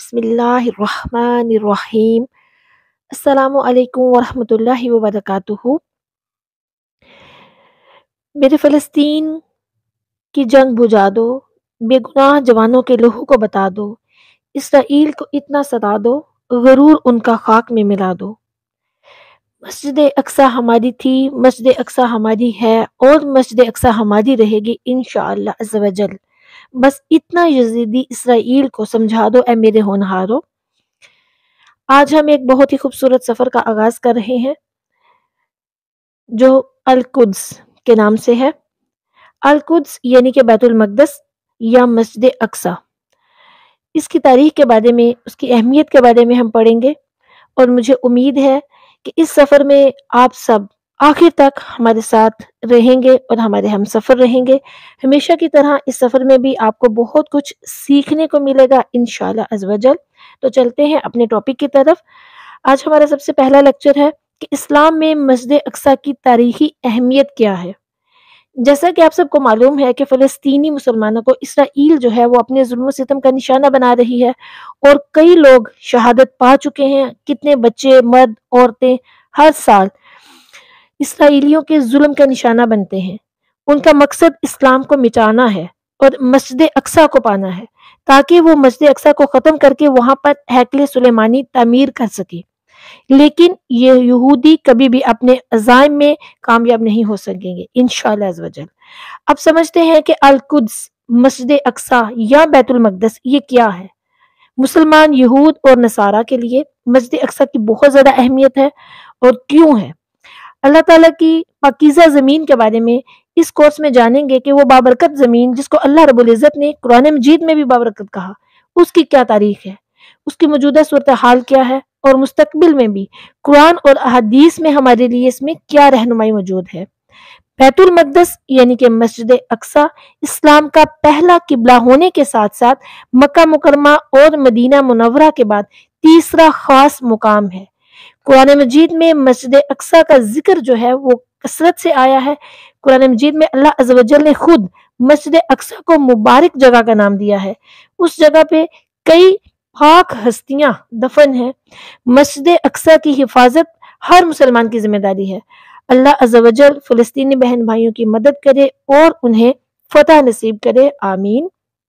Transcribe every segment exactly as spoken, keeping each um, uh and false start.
بسم اللہ الرحمن الرحیم۔ السلام علیکم ورحمۃ اللہ وبرکاتہ۔ میرے فلسطین کی جنگ بجھا دو، بے گناہ جوانوں کے لہو کو بتا دو، اسرائیل کو اتنا ستا دو، غرور ان کا خاک میں ملا دو۔ مسجد اقصی ہماری تھی، مسجد اقصی ہماری ہے اور مسجد اقصی ہماری رہے گی انشاءاللہ عز و جل۔ بس اتنا یزیدی اسرائیل کو سمجھا دو اے میرے ہونہارو۔ آج ہم ایک بہت ہی خوبصورت سفر کا آغاز کر رہے ہیں جو القدس کے نام سے ہے۔ القدس یعنی کہ بیت المقدس یا مسجد اقصی۔ اس کی تاریخ کے بارے میں، اس کی اہمیت کے بارے میں ہم پڑھیں گے، اور مجھے امید ہے کہ اس سفر میں آپ سب آخر تک ہمارے ساتھ رہیں گے اور ہمارے ہم سفر رہیں گے۔ ہمیشہ کی طرح اس سفر میں بھی آپ کو بہت کچھ سیکھنے کو ملے گا انشاءاللہ عز و جل۔ تو چلتے ہیں اپنے ٹاپک کی طرف۔ آج ہمارا سب سے پہلا لیکچر ہے کہ اسلام میں مسجد اقصی کی تاریخی اہمیت کیا ہے۔ جیسا کہ آپ سب کو معلوم ہے کہ فلسطینی مسلمانوں کو اسرائیل جو ہے وہ اپنے ظلم و ستم کا نشانہ بنا رہی ہے، اور کئی لوگ شہادت پا چکے ہیں۔ کتنے بچے، مرد، عورتیں ہر سال اسرائیلیوں کے ظلم کا نشانہ بنتے ہیں۔ ان کا مقصد اسلام کو مٹانا ہے اور مسجد اقصی کو پانا ہے، تاکہ وہ مسجد اقصی کو ختم کر کے وہاں پر ہیکل سلیمانی تعمیر کر سکے۔ لیکن یہ یہودی کبھی بھی اپنے عزائم میں کامیاب نہیں ہو سکیں گے انشاءاللہ عز و جل۔ اب سمجھتے ہیں کہ القدس، مسجد اقصی یا بیت المقدس یہ کیا ہے۔ مسلمان، یہود اور نصارہ کے لیے مسجد اقصی کی بہت زیادہ اہمیت ہے، اور کیوں ہے۔ اللہ تعالیٰ کی پاکیزہ زمین کے بارے میں اس کورس میں جانیں گے کہ وہ بابرکت زمین جس کو اللہ رب العزت نے قرآن مجید میں بھی بابرکت کہا، اس کی کیا تاریخ ہے، اس کی موجودہ صورتحال کیا ہے، اور مستقبل میں بھی قرآن اور احادیث میں ہمارے لیے اس میں کیا رہنمائی موجود ہے۔ بیت المقدس یعنی کہ مسجد اقصی اسلام کا پہلا قبلہ ہونے کے ساتھ ساتھ مکہ مکرمہ اور مدینہ منورہ کے بعد تیسرا خاص مقام ہے۔ قرآن مجید میں مسجد اقصی کا ذکر جو ہے وہ کثرت سے آیا ہے۔ قرآن مجید میں اللہ عز و جل نے خود مسجد اقصی کو مبارک جگہ کا نام دیا ہے۔ اس جگہ پہ کئی پاک ہستیاں دفن ہیں۔ مسجد اقصی کی حفاظت ہر مسلمان کی ذمہ داری ہے۔ اللہ عز و جل فلسطینی بہن بھائیوں کی مدد کرے اور انہیں فتح نصیب کرے، آمین۔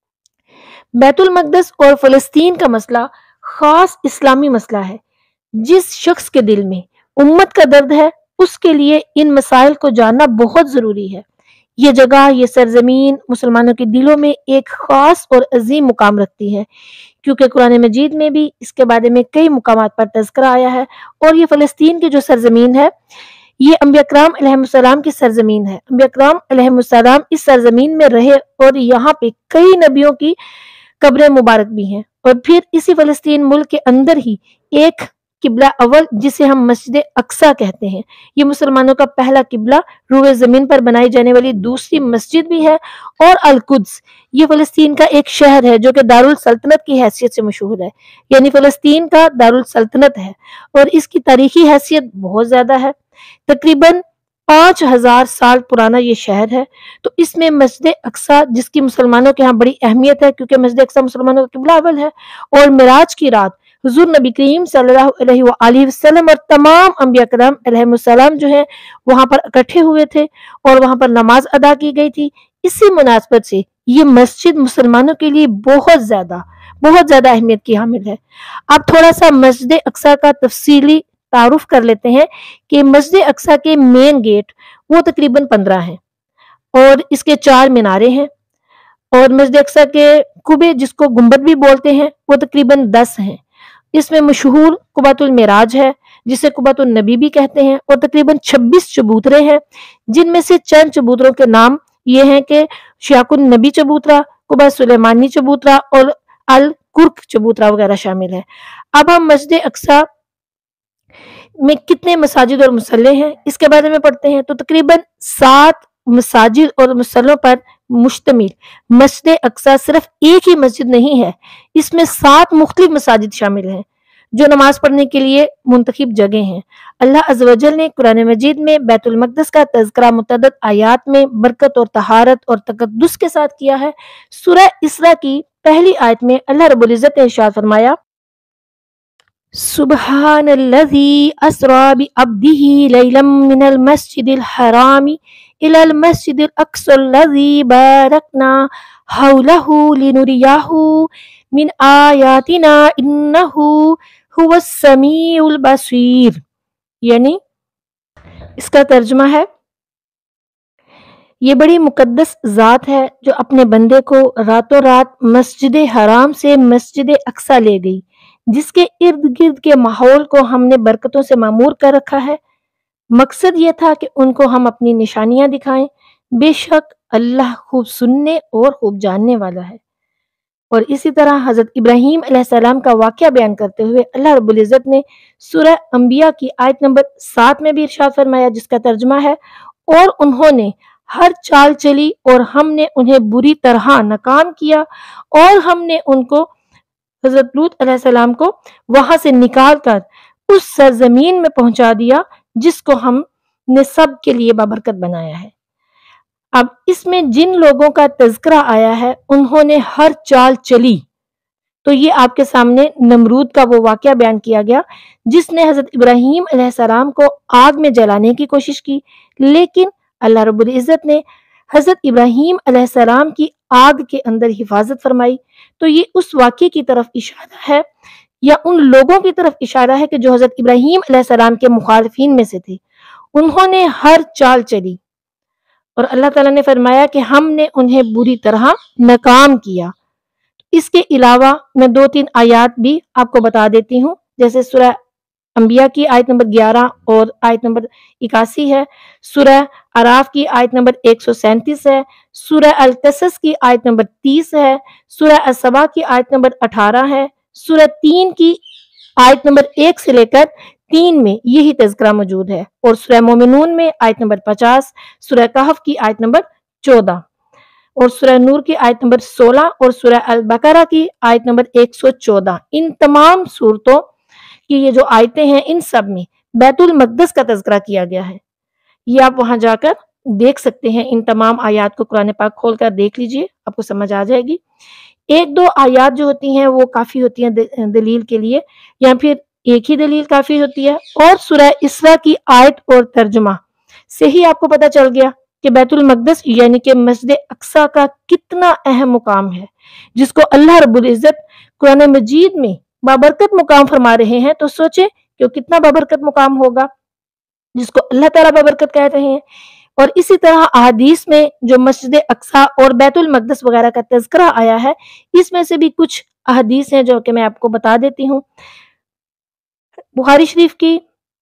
بیت المقدس اور فلسطین کا مسئلہ خاص اسلامی مسئلہ ہے۔ جس شخص کے دل میں امت کا درد ہے، اس کے لیے ان مسائل کو جاننا بہت ضروری ہے۔ یہ جگہ، یہ سرزمین مسلمانوں کے دلوں میں ایک خاص اور عظیم مقام رکھتی ہے، کیونکہ قرآن مجید میں بھی اس کے بارے میں کئی مقامات پر تذکرہ آیا ہے۔ اور یہ فلسطین کی جو سرزمین ہے، یہ انبیاء کرام علیہ السلام کی سرزمین ہے۔ انبیاء کرام علیہ السلام اس سرزمین میں رہے، اور یہاں پہ کئی نبیوں کی قبریں مبارک بھی ہیں۔ اور پھر اسی فلسطین ملک کے اندر ہی ایک قبلہ اول جسے ہم مسجد اقصی کہتے ہیں، یہ مسلمانوں کا پہلا قبلہ، روئے زمین پر بنائی جانے والی دوسری مسجد بھی ہے۔ اور القدس یہ فلسطین کا ایک شہر ہے جو کہ دارالسلطنت کی حیثیت سے مشہور ہے، یعنی فلسطین کا دارالسلطنت ہے، اور اس کی تاریخی حیثیت بہت زیادہ ہے۔ تقریباً پانچ ہزار سال پرانا یہ شہر ہے۔ تو اس میں مسجد اقصی جس کی مسلمانوں کے ہاں بڑی اہمیت ہے، کیونکہ مسجد اقصی مسلمانوں کا قبلہ اول ہے، اور معراج کی رات حضور نبی کریم صلی اللہ علیہ وآلہ وسلم اور تمام انبیاء کرام علیہ السلام جو ہیں وہاں پر اکٹھے ہوئے تھے، اور وہاں پر نماز ادا کی گئی تھی۔ اسی مناسبت سے یہ مسجد مسلمانوں کے لیے بہت زیادہ بہت زیادہ اہمیت کی حامل ہے۔ اب تھوڑا سا مسجد اقصی کا تفصیلی تعارف کر لیتے ہیں کہ مسجد اقصی کے مین گیٹ وہ تقریباً پندرہ ہیں، اور اس کے چار مینارے ہیں، اور مسجد اقصی کے قبے جس کو گنبد بھی بولتے ہیں وہ تقریباً دس ہیں۔ اس میں مشہور قبۃ المعراج ہے جسے قبۃ النبی بھی کہتے ہیں، اور تقریباً چھبیس چبوترے ہیں، جن میں سے چند چبوتروں کے نام یہ ہیں کہ شیاق النبی چبوترا، قبہ سلیمانی چبوترا اور الکرک چبوترا وغیرہ شامل ہیں۔ اب ہم مسجد اقصی میں کتنے مساجد اور مصلے ہیں اس کے بارے میں پڑھتے ہیں۔ تو تقریباً سات مساجد اور مصلوں پر مشتمل مسجد اقصی صرف ایک ہی مسجد نہیں ہے، اس میں سات مختلف مساجد شامل ہیں جو نماز پڑھنے کے لیے منتخب جگہ ہیں۔ اللہ عز و جل نے قرآن مجید میں بیت المقدس کا تذکرہ متعدد آیات میں برکت اور طہارت اور تقدس کے ساتھ کیا ہے۔ سورہ اسراء کی پہلی آیت میں اللہ رب العزت نے ارشاد فرمایا، سبحان الذي أسرى بعبده ليلا من المسجد الحرام إلى المسجد الأقصى الذي باركنا حوله لنريه من آياتنا إنه هو السميع البصير. یعنی اس کا ترجمہ ہے، یہ بڑی مقدس ذات ہے جو اپنے بندے کو راتوں رات مسجد حرام سے مسجد اقصی لے گئی، جس کے ارد گرد کے ماحول کو ہم نے برکتوں سے معمور کر رکھا ہے۔ مقصد یہ تھا کہ ان کو ہم اپنی نشانیاں دکھائیں، بے شک اللہ خوب سننے اور خوب جاننے والا ہے۔ اور اسی طرح حضرت ابراہیم علیہ السلام کا واقعہ بیان کرتے ہوئے اللہ رب العزت نے سورہ انبیاء کی آیت نمبر سات میں بھی ارشاد فرمایا، جس کا ترجمہ ہے، اور انہوں نے ہر چال چلی اور ہم نے انہیں بری طرح ناکام کیا، اور ہم نے ان کو حضرت لوط علیہ السلام کو وہاں سے نکال کر اس سرزمین میں پہنچا دیا جس کو ہم نے سب کے لیے بابرکت بنایا ہے۔ اب اس میں جن لوگوں کا تذکرہ آیا ہے انہوں نے ہر چال چلی، تو یہ آپ کے سامنے نمرود کا وہ واقعہ بیان کیا گیا جس نے حضرت ابراہیم علیہ السلام کو آگ میں جلانے کی کوشش کی، لیکن اللہ رب العزت نے حضرت ابراہیم علیہ السلام کی آگ کے اندر حفاظت فرمائی۔ تو یہ اس واقعے کی طرف اشارہ ہے، یا ان لوگوں کی طرف اشارہ ہے کہ جو حضرت ابراہیم علیہ السلام کے مخالفین میں سے تھے، انہوں نے ہر چال چلی، اور اللہ تعالیٰ نے فرمایا کہ ہم نے انہیں بری طرح ناکام کیا۔ اس کے علاوہ میں دو تین آیات بھی آپ کو بتا دیتی ہوں، جیسے سورہ انبیاء کی آیت نمبر گیارہ اور آیت نمبر اکاسی ہے، سورہ اعراف کی آیت نمبر ایک سو سینتیس ہے، سورہ القصص کی آیت نمبر تیس ہے، سورہ السبا کی آیت نمبر اٹھارہ ہے، سورہ تین کی آیت نمبر ایک سے لے کر تین میں یہی تذکرہ موجود ہے، اور سورہ مومنون میں آیت نمبر پچاس، سورہ کہف کی آیت نمبر چودہ، اور سورہ نور کی آیت نمبر سولہ، اور سورہ البقرہ کی آیت نمبر ایک سو چودہ۔ ان تمام صورتوں کی یہ جو آیتیں ہیں ان سب میں بیت المقدس کا تذکرہ کیا گیا ہے۔ یہ آپ وہاں جا کر دیکھ سکتے ہیں، ان تمام آیات کو قرآن پاک کھول کر دیکھ لیجئے، آپ کو سمجھ آ جائے گی۔ ایک دو آیات جو ہوتی ہیں وہ کافی ہوتی ہیں دلیل کے لیے، یا پھر ایک ہی دلیل کافی ہوتی ہے، اور سورہ اسراء کی آیت اور ترجمہ سے ہی آپ کو پتہ چل گیا کہ بیت المقدس یعنی کہ مسجد اقصی کا کتنا اہم مقام ہے، جس کو اللہ رب العزت قرآن مجید میں بابرکت مقام فرما رہے ہیں۔ تو سوچیں کہ وہ کتنا بابرکت مقام ہوگا جس کو اللہ تعالیٰ بابرکت کہہ رہے ہیں۔ اور اسی طرح احادیث میں جو مسجد اقصی اور بیت المقدس وغیرہ کا تذکرہ آیا ہے، اس میں سے بھی کچھ احادیث ہیں جو کہ میں آپ کو بتا دیتی ہوں۔ بخاری شریف کی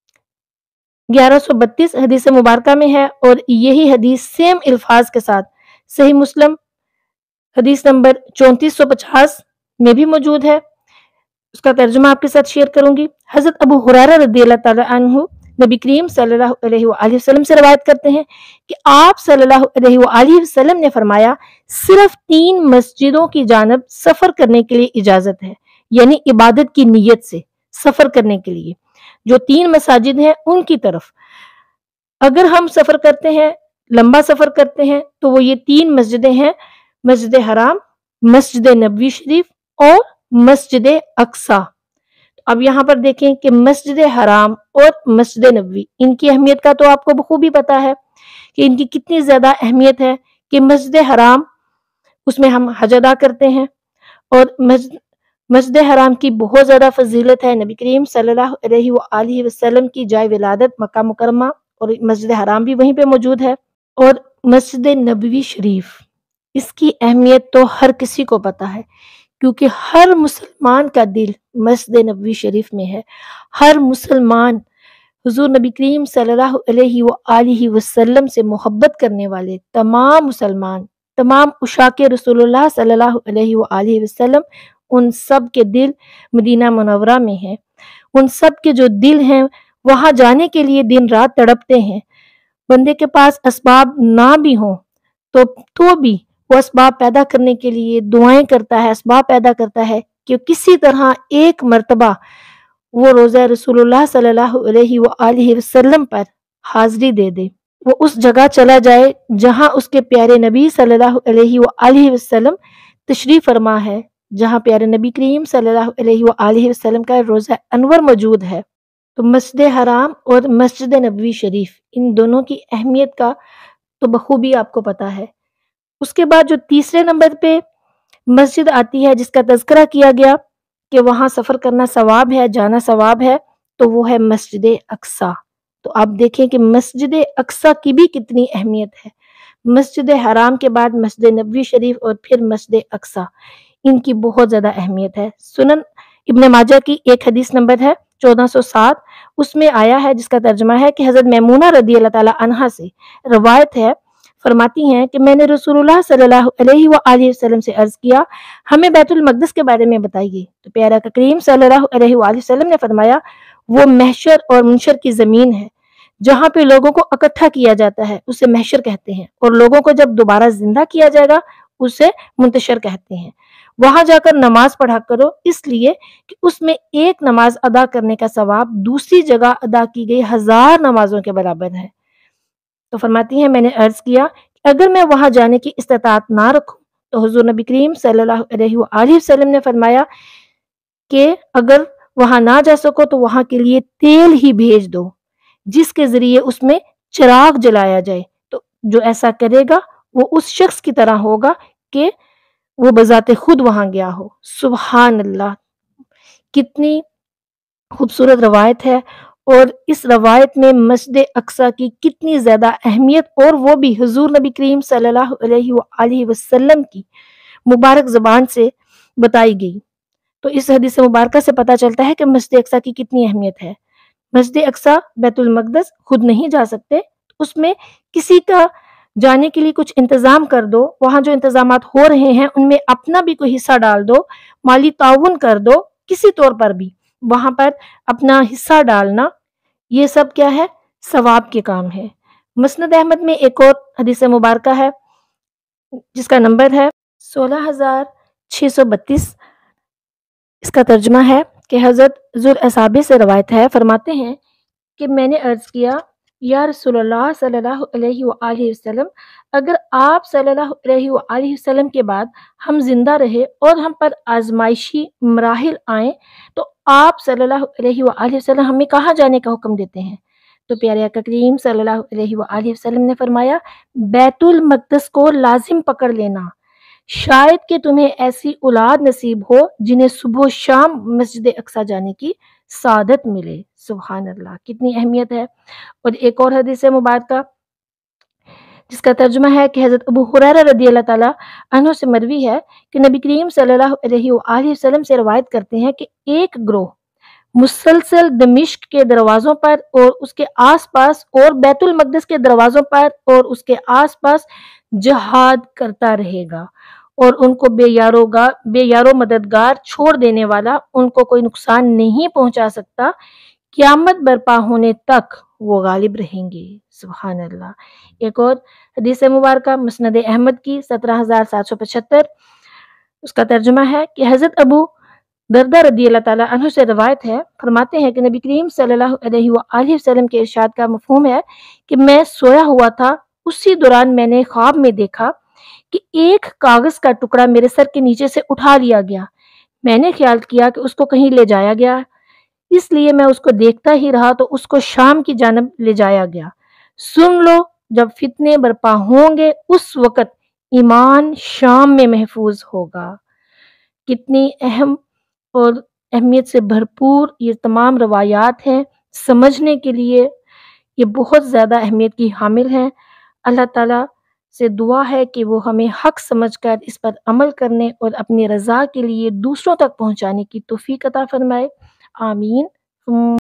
گیارہ سو بتیس حدیث مبارکہ میں ہے، اور یہی حدیث سیم الفاظ کے ساتھ صحیح مسلم حدیث نمبر چونتیس سو پچاس میں بھی موجود ہے۔ اس کا ترجمہ آپ کے ساتھ شیئر کروں گی۔ حضرت ابو ہریرہ رضی اللہ تعالیٰ عنہ نبی کریم صلی اللہ علیہ وآلہ وسلم سے روایت کرتے ہیں کہ آپ صلی اللہ علیہ وآلہ وسلم نے فرمایا، صرف تین مسجدوں کی جانب سفر کرنے کے لیے اجازت ہے، یعنی عبادت کی نیت سے سفر کرنے کے لیے جو تین مساجد ہیں ان کی طرف اگر ہم سفر کرتے ہیں، لمبا سفر کرتے ہیں، تو وہ یہ تین مسجدیں ہیں، مسجد حرام، مسجد نبوی شریف اور مسجد اقصی۔ اب یہاں پر دیکھیں کہ مسجد حرام اور مسجد نبوی، ان کی اہمیت کا تو آپ کو بخوبی پتہ ہے کہ ان کی کتنی زیادہ اہمیت ہے، کہ مسجد حرام اس میں ہم حج ادا کرتے ہیں، اور مسجد مسجد حرام کی بہت زیادہ فضیلت ہے۔ نبی کریم صلی اللہ علیہ وآلہ وسلم کی جائے ولادت مکہ مکرمہ، اور مسجد حرام بھی وہیں پہ موجود ہے۔ اور مسجد نبوی شریف، اس کی اہمیت تو ہر کسی کو پتہ ہے، کیونکہ ہر مسلمان کا دل مسجد نبوی شریف میں ہے۔ ہر مسلمان حضور نبی کریم صلی اللہ علیہ وآلہ وسلم سے محبت کرنے والے تمام مسلمان، تمام عشاق رسول اللہ صلی اللہ علیہ وآلہ وسلم، ان سب کے دل مدینہ منورہ میں ہیں۔ ان سب کے جو دل ہیں وہاں جانے کے لیے دن رات تڑپتے ہیں۔ بندے کے پاس اسباب نہ بھی ہوں تو تو بھی وہ اسباب پیدا کرنے کے لیے دعائیں کرتا ہے، اسباب پیدا کرتا ہے کہ کسی طرح ایک مرتبہ وہ روضہ رسول اللہ صلی اللہ علیہ وآلہ وسلم پر حاضری دے دے، وہ اس جگہ چلا جائے جہاں اس کے پیارے نبی صلی اللہ علیہ وآلہ وسلم تشریف فرما ہے، جہاں پیارے نبی کریم صلی اللہ علیہ وآلہ وسلم کا روضہ انور موجود ہے۔ تو مسجد حرام اور مسجد نبوی شریف، ان دونوں کی اہمیت کا تو بخوبی آپ کو پتہ ہے۔ اس کے بعد جو تیسرے نمبر پہ مسجد آتی ہے جس کا تذکرہ کیا گیا کہ وہاں سفر کرنا ثواب ہے، جانا ثواب ہے، تو وہ ہے مسجد اقصیٰ۔ تو آپ دیکھیں کہ مسجد اقصیٰ کی بھی کتنی اہمیت ہے۔ مسجد حرام کے بعد مسجد نبوی شریف اور پھر مسجد اقصیٰ، ان کی بہت زیادہ اہمیت ہے۔ سنن ابن ماجہ کی ایک حدیث نمبر ہے چودہ سو سات، اس میں آیا ہے جس کا ترجمہ ہے کہ حضرت میمونہ رضی اللہ تعالی عنہا سے روایت ہے، فرماتی ہیں کہ میں نے رسول اللہ صلی اللہ علیہ وآلہ وسلم سے عرض کیا، ہمیں بیت المقدس کے بارے میں بتائیے۔ تو پیارا کریم صلی اللہ علیہ وآلہ وسلم نے فرمایا، وہ محشر اور منشر کی زمین ہے، جہاں پہ لوگوں کو اکٹھا کیا جاتا ہے، اسے محشر کہتے ہیں، اور لوگوں کو جب دوبارہ زندہ کیا جائے گا اسے منتشر کہتے ہیں۔ وہاں جا کر نماز پڑھا کرو، اس لیے کہ اس میں ایک نماز ادا کرنے کا ثواب دوسری جگہ ادا کی گئی ہزار نمازوں کے برابر ہے۔ تو فرماتی ہیں میں نے عرض کیا کہ اگر میں وہاں جانے کی استطاعت نہ رکھوں تو حضور نبی کریم صلی اللہ علیہ وآلہ وسلم نے فرمایا کہ اگر وہاں نہ جا سکو تو وہاں کے لیے تیل ہی بھیج دو جس کے ذریعے اس میں چراغ جلایا جائے، تو جو ایسا کرے گا وہ اس شخص کی طرح ہوگا کہ وہ بذات خود وہاں گیا ہو۔ سبحان اللہ، کتنی خوبصورت روایت ہے، اور اس روایت میں مسجد اقصیٰ کی کتنی زیادہ اہمیت، اور وہ بھی حضور نبی کریم صلی اللہ علیہ وآلہ وسلم کی مبارک زبان سے بتائی گئی۔ تو اس حدیث مبارکہ سے پتہ چلتا ہے کہ مسجد اقصیٰ کی کتنی اہمیت ہے۔ مسجد اقصیٰ بیت المقدس خود نہیں جا سکتے، اس میں کسی کا جانے کے لیے کچھ انتظام کر دو، وہاں جو انتظامات ہو رہے ہیں ان میں اپنا بھی کوئی حصہ ڈال دو، مالی تعاون کر دو، کسی طور پر بھی وہاں پر اپنا حصہ ڈالنا، یہ سب کیا ہے؟ ثواب کے کام ہے۔ مسند احمد میں ایک اور حدیث مبارکہ ہے جس کا نمبر ہے سولہ ہزار چھ سو بتیس، اس کا ترجمہ ہے کہ حضرت ذوالعصابہ سے روایت ہے، فرماتے ہیں کہ میں نے عرض کیا، یا رسول اللہ صلی اللہ علیہ وآلہ وسلم، اگر آپ صلی اللہ علیہ وآلہ وسلم کے بعد ہم زندہ رہے اور ہم پر آزمائشی مراحل آئیں تو آپ صلی اللہ علیہ وآلہ وسلم ہمیں کہاں جانے کا حکم دیتے ہیں؟ تو پیارے آقا کریم صلی اللہ علیہ وآلہ وسلم نے فرمایا، بیت المقدس کو لازم پکڑ لینا، شاید کہ تمہیں ایسی اولاد نصیب ہو جنہیں صبح و شام مسجد اقصیٰ جانے کی سعادت ملے۔ سبحان اللہ، کتنی اہمیت ہے۔ اور ایک اور حدیث مبارکہ جس کا ترجمہ ہے کہ حضرت ابو ہریرہ رضی اللہ تعالیٰ عنہ سے مروی ہے کہ نبی کریم صلی اللہ علیہ وآلہ وسلم سے روایت کرتے ہیں کہ ایک گروہ مسلسل دمشق کے دروازوں پر اور اس کے آس پاس اور بیت المقدس کے دروازوں پر اور اس کے آس پاس جہاد کرتا رہے گا، اور ان کو بے یارو گا بے یارو مددگار چھوڑ دینے والا ان کو کوئی نقصان نہیں پہنچا سکتا، قیامت برپا ہونے تک وہ غالب رہیں گے۔ سبحان اللہ۔ ایک اور حدیث مبارکہ مسند احمد کی سترہ ہزار سات سو پچہتر، اس کا ترجمہ ہے کہ حضرت ابو دردہ رضی اللہ تعالیٰ عنہ سے روایت ہے، فرماتے ہیں کہ نبی کریم صلی اللہ علیہ وآلہ وسلم کے ارشاد کا مفہوم ہے کہ میں سویا ہوا تھا، اسی دوران میں نے خواب میں دیکھا کہ ایک کاغذ کا ٹکڑا میرے سر کے نیچے سے اٹھا لیا گیا، میں نے خیال کیا کہ اس کو کہیں لے جایا گیا، اس لیے میں اس کو دیکھتا ہی رہا تو اس کو شام کی جانب لے جایا گیا۔ سن لو، جب فتنے برپا ہوں گے اس وقت ایمان شام میں محفوظ ہوگا۔ کتنی اہم اور اہمیت سے بھرپور یہ تمام روایات ہیں، سمجھنے کے لیے یہ بہت زیادہ اہمیت کی حامل ہیں۔ اللہ تعالیٰ سے دعا ہے کہ وہ ہمیں حق سمجھ کر اس پر عمل کرنے اور اپنی رضا کے لیے دوسروں تک پہنچانے کی توفیق عطا فرمائے۔ آمین۔